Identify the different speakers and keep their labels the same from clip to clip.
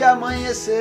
Speaker 1: amanhecer,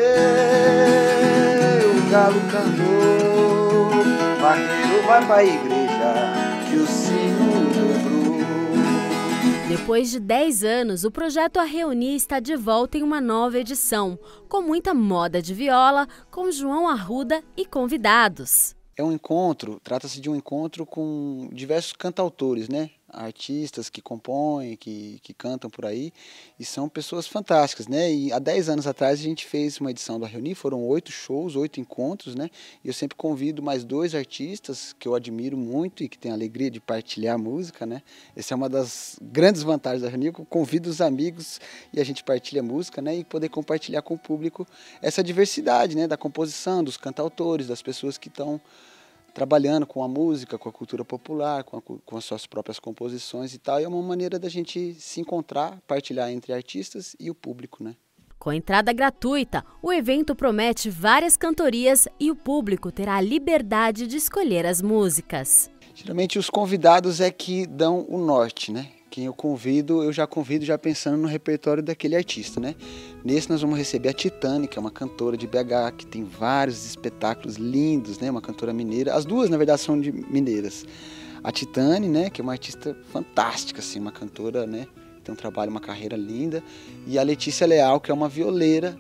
Speaker 1: o galo cantou, vaqueiro vai pra igreja, que o sino dobrou.
Speaker 2: Depois de 10 anos, o projeto A Reunir está de volta em uma nova edição, com muita moda de viola, com João Arruda e convidados.
Speaker 1: É um encontro, trata-se de um encontro com diversos cantautores, né? Artistas que compõem, que cantam por aí, e são pessoas fantásticas, né? E há 10 anos atrás a gente fez uma edição do Reunir, foram 8 shows, 8 encontros, né? E eu sempre convido mais 2 artistas que eu admiro muito e que tenho a alegria de partilhar a música, né? Essa é uma das grandes vantagens da Reunir, eu convido os amigos e a gente partilha a música, né? E poder compartilhar com o público essa diversidade, né? Da composição, dos cantautores, das pessoas que estão trabalhando com a música, com a cultura popular, com as suas próprias composições e tal. E é uma maneira da gente se encontrar, partilhar entre artistas e o público, né?
Speaker 2: Com entrada gratuita, o evento promete várias cantorias e o público terá a liberdade de escolher as músicas.
Speaker 1: Geralmente os convidados é que dão o norte, né? Quem eu convido, eu já convido já pensando no repertório daquele artista, né? Nesse nós vamos receber a Titane, que é uma cantora de BH, que tem vários espetáculos lindos, né? Uma cantora mineira. As duas, na verdade, são de mineiras. A Titane, né? Que é uma artista fantástica, assim, uma cantora, né? Tem um trabalho, uma carreira linda. E a Letícia Leal, que é uma violeira,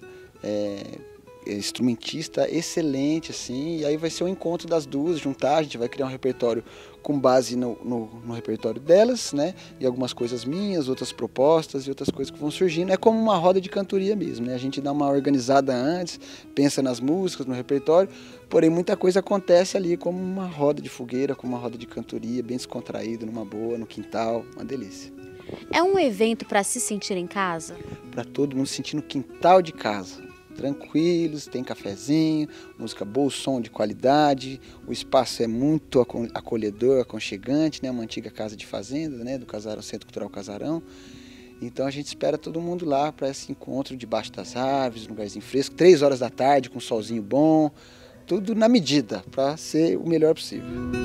Speaker 1: instrumentista excelente, assim. E aí vai ser um encontro das duas, juntar, a gente vai criar um repertório com base no repertório delas, né? E algumas coisas minhas, outras propostas e outras coisas que vão surgindo. É como uma roda de cantoria mesmo, né? A gente dá uma organizada antes, pensa nas músicas, no repertório, porém muita coisa acontece ali como uma roda de fogueira, como uma roda de cantoria, bem descontraído, numa boa, no quintal, uma delícia.
Speaker 2: É um evento para se sentir em casa?
Speaker 1: Para todo mundo se sentir no quintal de casa. Tranquilos, tem cafezinho, música boa, som de qualidade, o espaço é muito acolhedor, aconchegante, né? Uma antiga casa de fazenda, né? Do Casarão, Centro Cultural Casarão. Então a gente espera todo mundo lá para esse encontro debaixo das árvores, um lugarzinho fresco, 3 horas da tarde, com um solzinho bom, tudo na medida, para ser o melhor possível.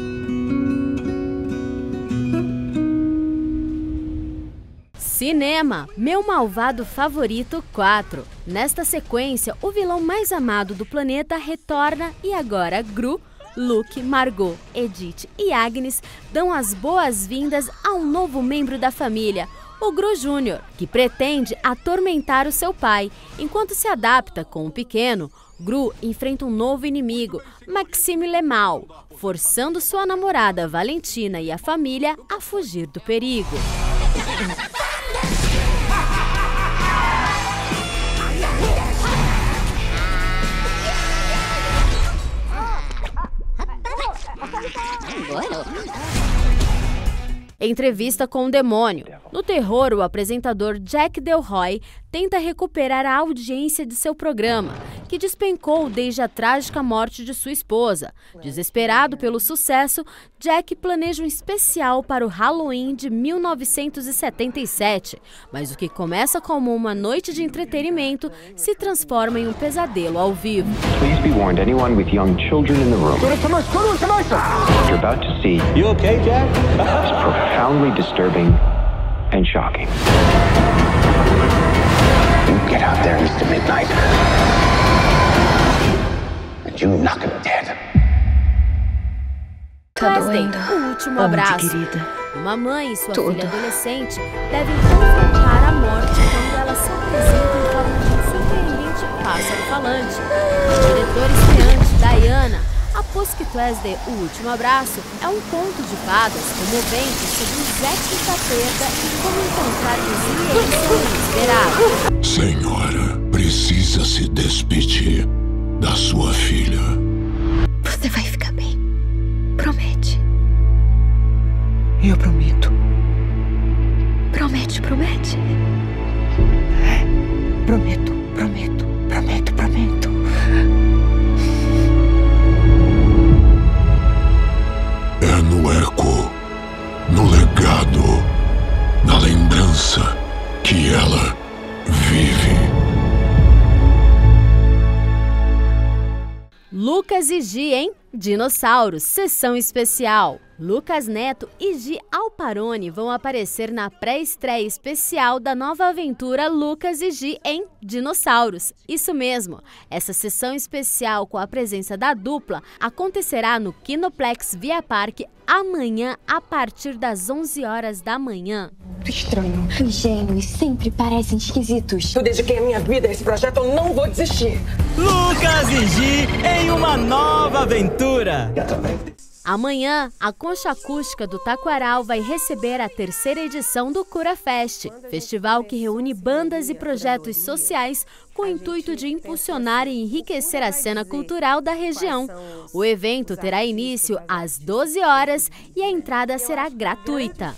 Speaker 2: Cinema, Meu Malvado Favorito 4. Nesta sequência, o vilão mais amado do planeta retorna e agora Gru, Luke, Margot, Edith e Agnes dão as boas-vindas a um novo membro da família, o Gru Júnior, que pretende atormentar o seu pai. Enquanto se adapta com o pequeno, Gru enfrenta um novo inimigo, Maxime Lemal, forçando sua namorada Valentina e a família a fugir do perigo. Entrevista com o demônio. No terror, o apresentador Jack Delroy tenta recuperar a audiência de seu programa, que despencou desde a trágica morte de sua esposa. Desesperado pelo sucesso, Jack planeja um especial para o Halloween de 1977. Mas o que começa como uma noite de entretenimento se transforma em um pesadelo ao vivo.
Speaker 3: Please be warned, anyone with young children in the room. What you're about to see
Speaker 4: You okay, Jack?
Speaker 3: is profoundly disturbing and shocking.
Speaker 4: You get out there, Mr. Midnight, and you knock him dead.
Speaker 2: Wednesday, o último abraço.
Speaker 5: Querida.
Speaker 2: Uma mãe e sua
Speaker 5: Tudo.
Speaker 2: filha adolescente devem confrontar a morte quando ela se apresenta em forma de um surpreendente pássaro falante. A diretora estreante, Diana, após que Wednesday, o último abraço, é um conto de fadas comovente sobre os ecos da perda e como encontrar resiliência inesperada.
Speaker 6: Senhora, precisa se despedir da sua filha.
Speaker 5: Você vai ficar bem. Promete. Eu prometo. Promete, promete. Prometo, prometo, prometo, prometo.
Speaker 6: É no eco, no legado, na lembrança que ela vive.
Speaker 2: Lucas e Gi, hein? Dinossauros, sessão especial. Lucas Neto e Gi Alparoni vão aparecer na pré-estreia especial da nova aventura Lucas e Gi em Dinossauros. Isso mesmo, essa sessão especial com a presença da dupla acontecerá no Kinoplex Via Parque amanhã a partir das 11 horas da manhã.
Speaker 5: Estranho. Os gêmeos sempre parecem esquisitos.
Speaker 7: Eu dediquei a minha vida a esse projeto, eu não vou desistir.
Speaker 8: Lucas e Gi em uma nova aventura.
Speaker 2: Amanhã, a Concha Acústica do Taquaral vai receber a 3ª edição do Cura Fest, festival que reúne bandas e projetos sociais com o intuito de impulsionar e enriquecer a cena cultural da região. O evento terá início às 12 horas e a entrada será gratuita.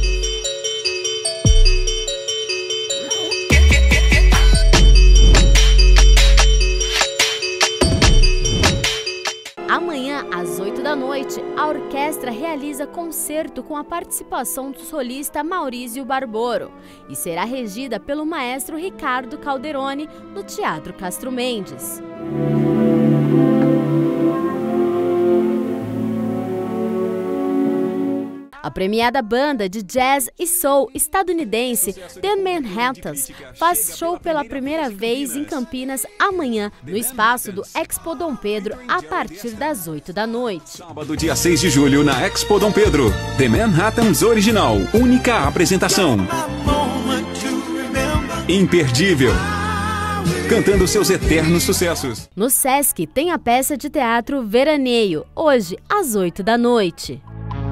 Speaker 2: Amanhã, às 8 da noite, a orquestra realiza concerto com a participação do solista Maurício Barboro e será regida pelo maestro Ricardo Calderoni no Teatro Castro Mendes. A premiada banda de jazz e soul estadunidense The Manhattans faz show pela primeira vez em Campinas amanhã, no espaço do Expo Dom Pedro, a partir das 8 da noite.
Speaker 9: Sábado, dia 6 de julho, na Expo Dom Pedro. The Manhattans Original, única apresentação. Imperdível. Cantando seus eternos sucessos.
Speaker 2: No Sesc tem a peça de teatro Veraneio, hoje às 8 da noite.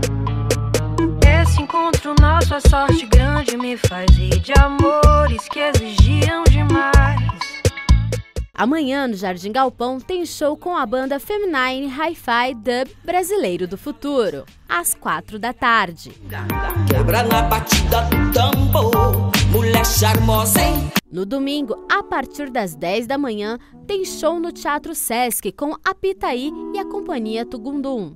Speaker 10: Esse encontro nosso, a sorte grande me faz rir de amores que exigiam demais.
Speaker 2: Amanhã, no Jardim Galpão, tem show com a banda Feminine Hi-Fi Dub Brasileiro do Futuro, às 4 da tarde.
Speaker 11: Quebra na batida do tambor, mulher charmosa, hein?
Speaker 2: No domingo, a partir das 10 da manhã, tem show no Teatro Sesc com a Pitaí e a Companhia Tugundum.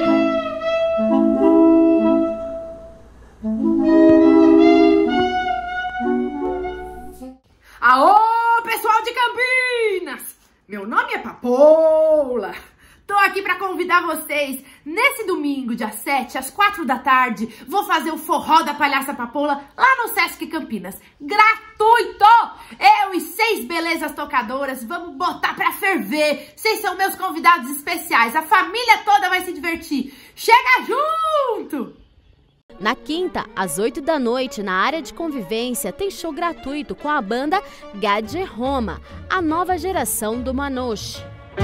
Speaker 12: Aô, pessoal de Campinas! Meu nome é Papoula. Tô aqui para convidar vocês. Nesse domingo, dia 7, às 4 da tarde, vou fazer o Forró da Palhaça Papoula lá no Sesc Campinas. Gratuito! Eu e 6 belezas tocadoras vamos botar pra ferver. Vocês são meus convidados especiais. A família toda vai se divertir. Chega junto!
Speaker 2: Na quinta, às 8 da noite, na área de convivência, tem show gratuito com a banda Gadget Roma, a nova geração do Manouche.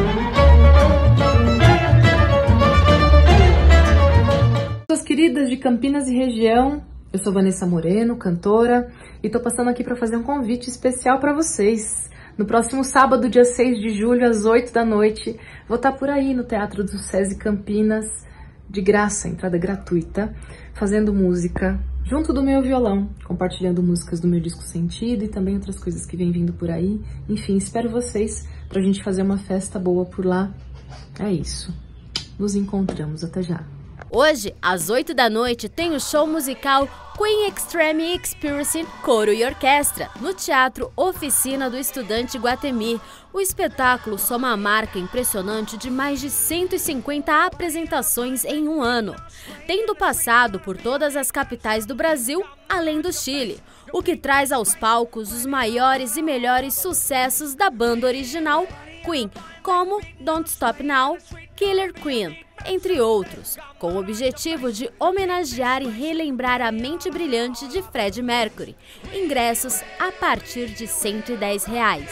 Speaker 13: Pessoas queridas de Campinas e região, eu sou Vanessa Moreno, cantora, e tô passando aqui para fazer um convite especial para vocês. No próximo sábado, dia 6 de julho, às 8 da noite, vou estar por aí no Teatro do SESI Campinas, de graça, entrada gratuita, fazendo música junto do meu violão, compartilhando músicas do meu disco Sentido e também outras coisas que vem vindo por aí. Enfim, espero vocês pra gente fazer uma festa boa por lá. É isso. Nos encontramos. Até já.
Speaker 2: Hoje, às 8 da noite, tem o show musical Queen Extreme Experience Coro e Orquestra, no Teatro Oficina do Estudante Guatemi. O espetáculo soma a marca impressionante de mais de 150 apresentações em um ano, tendo passado por todas as capitais do Brasil, além do Chile, o que traz aos palcos os maiores e melhores sucessos da banda original Queen, como Don't Stop Now, Killer Queen, entre outros, com o objetivo de homenagear e relembrar a mente brilhante de Freddie Mercury. Ingressos a partir de R$ 110.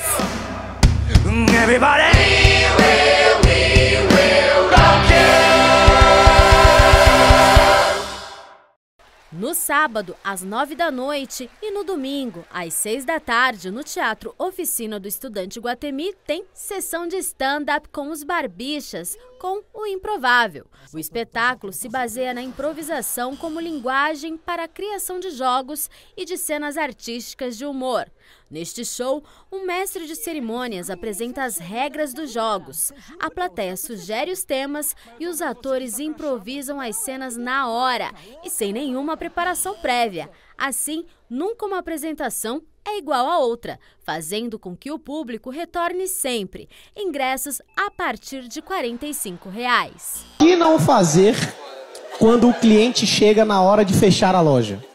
Speaker 2: No sábado, às 9 da noite e no domingo, às 6 da tarde, no Teatro Oficina do Estudante Guatemi, tem sessão de stand-up com os Barbichas, com o improvável. O espetáculo se baseia na improvisação como linguagem para a criação de jogos e de cenas artísticas de humor. Neste show, um mestre de cerimônias apresenta as regras dos jogos. A plateia sugere os temas e os atores improvisam as cenas na hora e sem nenhuma preparação prévia. Assim, nunca uma apresentação é igual a outra, fazendo com que o público retorne sempre. Ingressos a partir de R$ 45.
Speaker 14: O que não fazer quando o cliente chega na hora de fechar a loja?